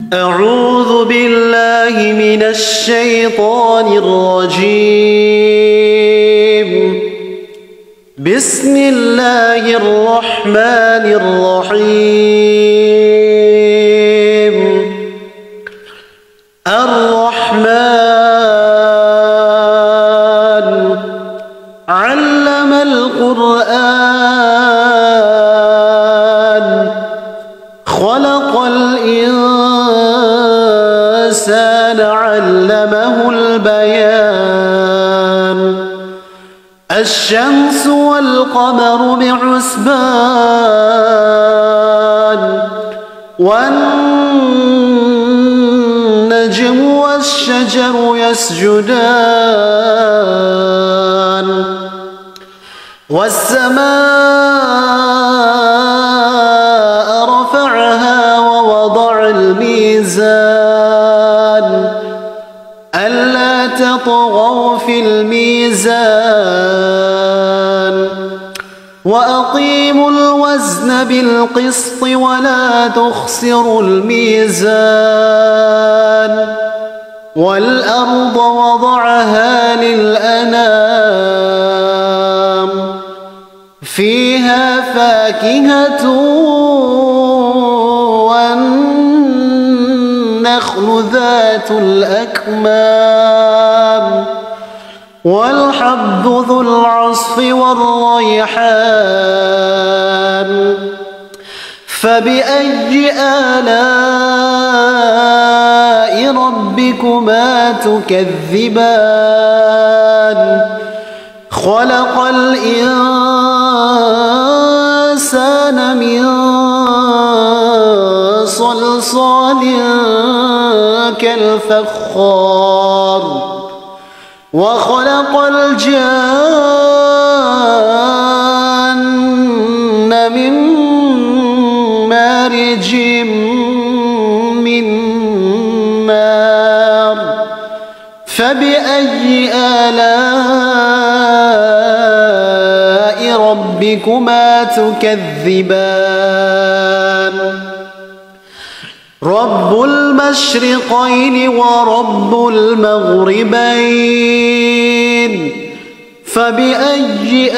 أعوذ بالله من الشيطان الرجيم. بسم الله الرحمن الرحيم. الرحمن علم القرآن خلق الإنسان علمه البيان. الشمس والقمر بحسبان والنجم والشجر يسجدان والسماء رفعها ووضع الميزان ألا تطغوا في الميزان وأقيموا الوزن بالقسط ولا تخسروا الميزان والأرض وضعها للأنام فيها فاكهة والنخل ذات الأكمام والحب ذو العصف والريحان. فبأي آلاء ربكما تكذبان؟ خلق الإنسان من صلصال كالفخار وخلق الجان من مارج من نار. فبأي آلاء ربكما تكذبان؟ رب المشرقين ورب المغربين. فبأي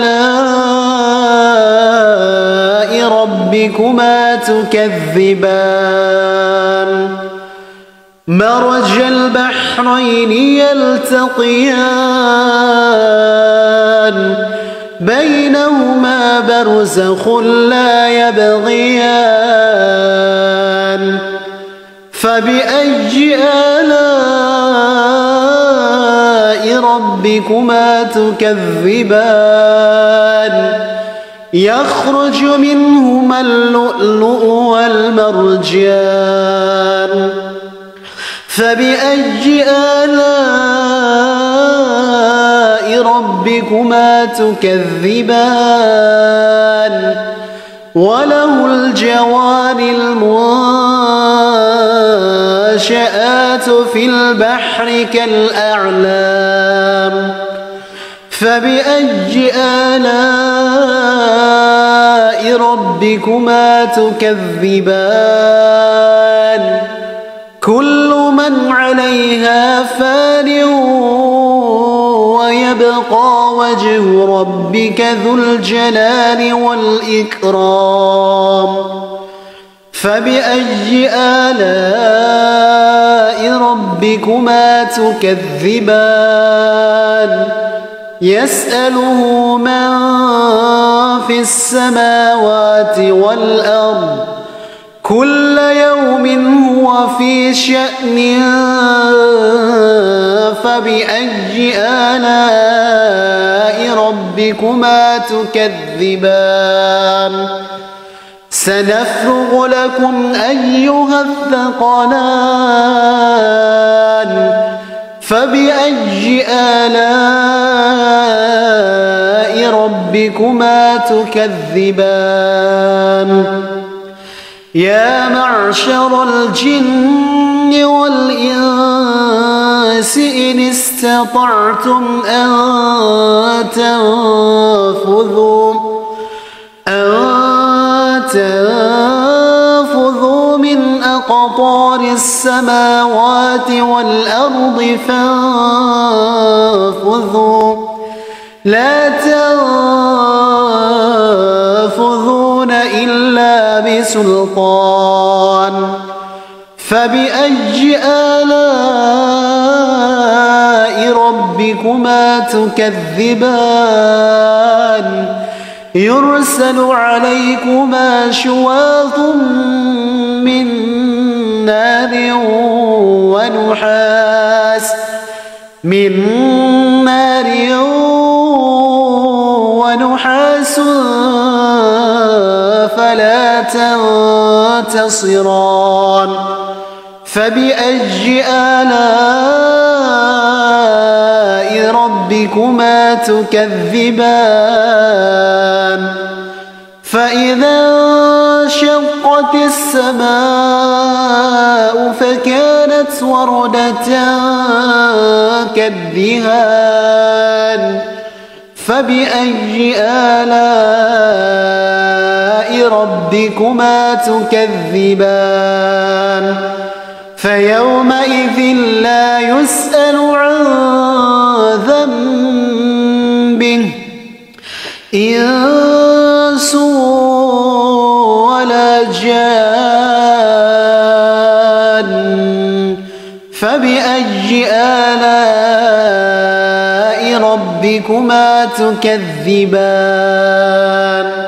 آلاء ربكما تكذبان؟ مرج البحرين يلتقيان بينهما برزخ لا يبغيان. فبأي آلاء ربكما تكذبان؟ يخرج منهما اللؤلؤ والمرجان. فبأي آلاء ربكما تكذبان؟ وله الجوار المنشآت في البحر كالأعلام. فبأي آلاء ربكما تكذبان؟ كل من عليها فان ويبقى وجه ربك ذو الجلال والإكرام. فبأي آلاء ربكما تكذبان؟ يسأله من في السماوات والأرض كل يوم هو في شأن. فبأي آلاء ربكما تكذبان؟ سنفرغ لكم أيها الثقلان. فبأي آلاء ربكما تكذبان؟ يا معشر الجن والإنس إن استطعتم أن تنفذوا من من أقطار السماوات والأرض فانفذوا لا تنفذون إلا بسلطان فبأي آلاء ربكما تكذبان يرسل عليكما شواظ من نار ونحاس فلا تنتصران فبأي آلاء ربكما تكذبان فإذا انشقت السماء فكانت وردة كالدهان فبأي آلاء ربكما تكذبان فيومئذ لا يسأل عن ذنبه إنس ولا جان فبأي آلاء ربكما تكذبان